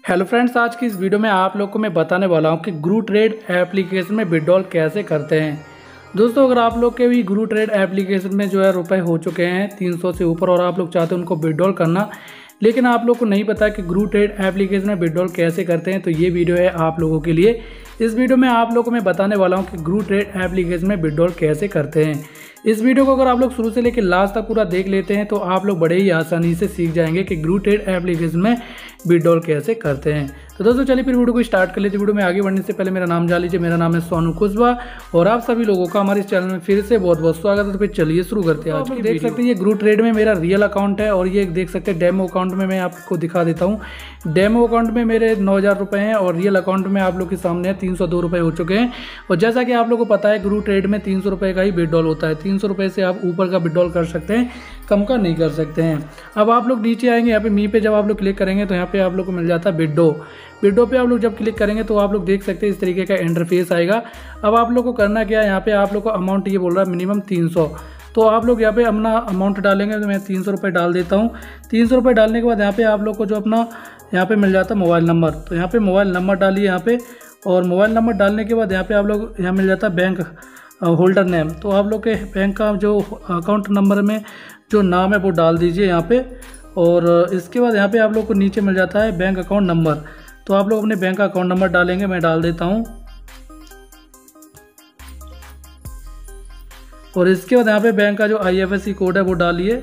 Hello friends, आज की इस वीडियो में आप लोग को मैं बताने वाला हूं कि ग्रू ट्रेड एप्लीकेशन में विड्रॉल कैसे करते हैं। दोस्तों, अगर आप लोग के भी ग्रू ट्रेड एप्लीकेशन में जो है रुपए हो चुके हैं 300 से ऊपर और आप लोग चाहते हैं उनको विड्रॉल करना, लेकिन आप लोग को नहीं पता कि ग्रू ट्रेड एप्लीकेशन में विड्रॉल कैसे करते हैं, तो ये वीडियो है आप लोगों के लिए। इस वीडियो में आप लोग को मैं बताने वाला हूँ कि ग्रू ट्रेड एप्लीकेशन में विड्रॉल कैसे करते हैं। इस वीडियो को अगर आप लोग शुरू से लेकर लास्ट तक पूरा देख लेते हैं तो आप लोग बड़े ही आसानी से सीख जाएंगे कि ग्रू ट्रेड एप्लीकेशन में विड्रॉल कैसे करते हैं। तो दोस्तों चलिए फिर वीडियो को स्टार्ट कर लेते हैं। वीडियो में आगे बढ़ने से पहले मेरा नाम जान लीजिए। मेरा नाम है सोनू कुशवाहा और आप सभी लोगों का हमारे इस चैनल में फिर से बहुत बहुत स्वागत है। तो फिर चलिए शुरू करते हैं। आज की देख सकते हैं ये ग्रू ट्रेड में मेरा रियल अकाउंट है और ये देख सकते हैं डेमो अकाउंट में मैं आपको दिखा देता हूँ। डेमो अकाउंट में मेरे 9,000 रुपये हैं और रियल अकाउंट में आप लोग के सामने 302 रुपये हो चुके हैं। और जैसा कि आप लोग को पता है ग्रू ट्रेड में 300 रुपये का ही विड्रॉल होता है। 300 रुपये से आप ऊपर का विड्रॉल कर सकते हैं, कम का नहीं कर सकते हैं। अब आप लोग नीचे आएंगे, यहाँ पे मी पे जब आप लोग क्लिक करेंगे तो यहाँ पे आप लोग को मिल जाता है विड्रो पे आप लोग जब क्लिक करेंगे तो आप लोग देख सकते हैं इस तरीके का इंटरफेस आएगा। अब आप लोग को करना क्या है, यहाँ पे आप लोग को अमाउंट ये बोल रहा है मिनिमम 300, तो आप लोग यहाँ पे अपना अमाउंट डालेंगे। तो मैं 300 रुपये डाल देता हूँ। 300 रुपये डालने के बाद यहाँ पे आप लोग को जो अपना यहाँ पे मिल जाता है मोबाइल नंबर, तो यहाँ पे मोबाइल नंबर डालिए यहाँ पे। और मोबाइल नंबर डालने के बाद यहाँ पे आप लोग यहाँ मिल जाता है बैंक होल्डर नेम, तो आप लोग के बैंक का जो अकाउंट नंबर में जो नाम है वो डाल दीजिए यहाँ पे। और इसके बाद यहाँ पे आप लोग को नीचे मिल जाता है बैंक अकाउंट नंबर, तो आप लोग अपने बैंक का अकाउंट नंबर डालेंगे। मैं डाल देता हूँ और इसके बाद यहाँ पे बैंक का जो IFSC कोड है वो डालिए।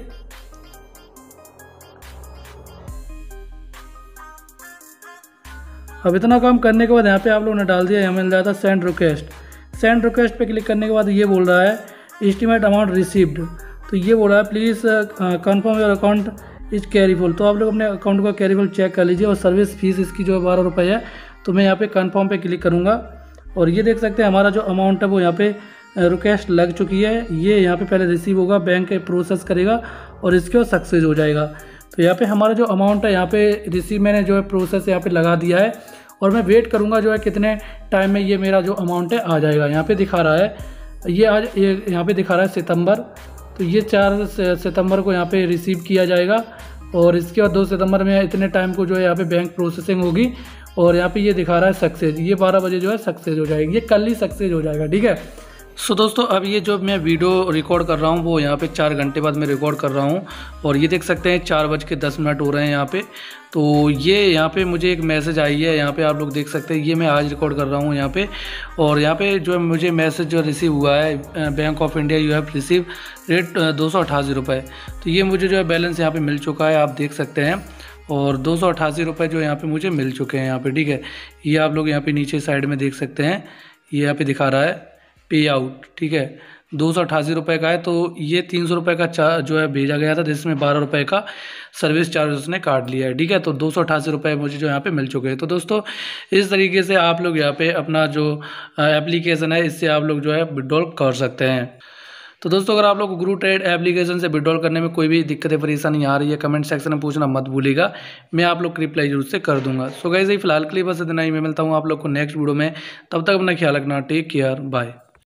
अब इतना काम करने के बाद यहाँ पे आप लोगों ने डाल दिया, यहाँ मिल जाता है सेंड रिक्वेस्ट। सेंड रिक्वेस्ट पे क्लिक करने के बाद ये बोल रहा है एस्टीमेट अमाउंट रिसीव्ड, तो ये बोल रहा है please confirm your account is careful. तो आप लोग अपने अकाउंट का कैरीफुल चेक कर लीजिए। और सर्विस फीस इसकी जो है 12 रुपये है, तो मैं यहाँ पे कंफर्म पे क्लिक करूँगा। और ये देख सकते हैं हमारा जो अमाउंट है वो यहाँ पे रिक्वेस्ट लग चुकी है। ये यहाँ पे पहले रिसीव होगा, बैंक प्रोसेस करेगा और इसके बाद सक्सेस हो जाएगा। तो यहाँ पे हमारा जो अमाउंट है यहाँ पे रिसीव मैंने जो है प्रोसेस यहाँ पे लगा दिया है। और मैं वेट करूँगा जो है कितने टाइम में ये मेरा जो अमाउंट है आ जाएगा। यहाँ पे दिखा रहा है ये आज यहाँ पे दिखा रहा है सितंबर, तो ये 4 सितंबर को यहाँ पे रिसीव किया जाएगा। और इसके बाद 2 सितंबर में इतने टाइम को जो है यहाँ पे बैंक प्रोसेसिंग होगी। और यहाँ पे ये दिखा रहा है सक्सेस, ये 12 बजे जो है सक्सेस हो जाएगी, ये कल ही सक्सेस हो जाएगा। ठीक है। सो दोस्तों, अब ये जो मैं वीडियो रिकॉर्ड कर रहा हूँ वो यहाँ पे 4 घंटे बाद मैं रिकॉर्ड कर रहा हूँ। और ये देख सकते हैं 4:10 हो रहे हैं यहाँ पे। तो ये यहाँ पे मुझे एक मैसेज आई है, यहाँ पे आप लोग देख सकते हैं। ये मैं आज रिकॉर्ड कर रहा हूँ यहाँ पे। और यहाँ पे जो मुझे मैसेज जो रिसीव हुआ है, bank of India you have received 288 रुपये। तो ये मुझे जो है बैलेंस यहाँ पे मिल चुका है, आप देख सकते हैं। और 288 रुपये जो यहाँ पे मुझे मिल चुके हैं यहाँ पे। ठीक है, ये आप लोग यहाँ पे नीचे साइड में देख सकते हैं, ये यहाँ पे दिखा रहा है पे आउट। ठीक है, 288 रुपये का है। तो ये 300 रुपये का जो है भेजा गया था, जिसमें 12 रुपये का सर्विस चार्ज उसने काट लिया है। ठीक है, तो 288 रुपये मुझे जो यहाँ पे मिल चुके हैं। तो दोस्तों, इस तरीके से आप लोग यहाँ पे अपना जो एप्लीकेशन है इससे आप लोग जो है विड्रॉल कर सकते हैं। तो दोस्तों, अगर आप लोग को ग्रू ट्रेड एप्लीकेशन से विड्रॉल करने में कोई भी दिक्कत परेशानी आ रही है, कमेंट सेक्शन में पूछना मत भूलिएगा, मैं आप लोग को रिप्लाई जरूर से कर दूंगा। सो गाइस, फिलहाल के लिए बस इतना ही। मैं मिलता हूँ आप लोग को नेक्स्ट वीडियो में। तब तक अपना ख्याल रखना। Take care, bye.